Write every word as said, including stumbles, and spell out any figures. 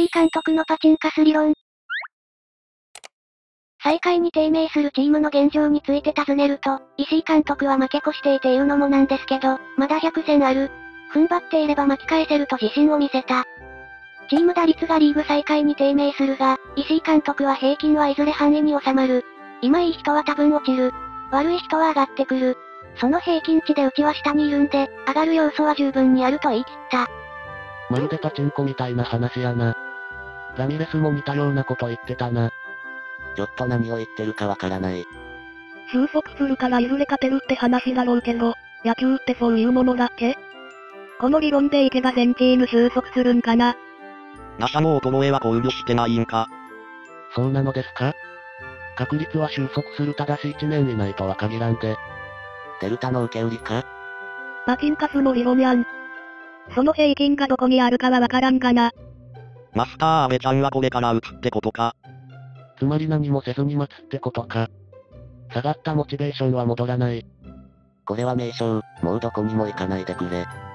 石井監督のパチンカス理論。最下位に低迷するチームの現状について尋ねると、石井監督は負け越していて言うのもなんですけど、まだ百戦ある。踏ん張っていれば巻き返せると自信を見せた。チーム打率がリーグ最下位に低迷するが、石井監督は平均はいずれ範囲に収まる。今いい人は多分落ちる。悪い人は上がってくる。その平均値でうちは下にいるんで、上がる要素は十分にあると言い切った。 まるでパチンコみたいな話やな。ラミレスも似たようなこと言ってたな。 ちょっと何を言ってるかわからない。 収束するからいずれ勝てるって話だろうけど、野球ってそういうものだっけ？この理論でいけば全チーム収束するんかな？ 打者の衰えは考慮してないんか？ そうなのですか？確率は収束するただしいちねん以内とは限らんで。 デルタの受け売りか？ パチンカスの理論やん。その平均がどこにあるかはわからんがな。 マスター阿部ちゃんはこれから打つってことか？ つまり何もせずに待つってことか。下がったモチベーションは戻らない。 これは名称、もうどこにも行かないでくれ。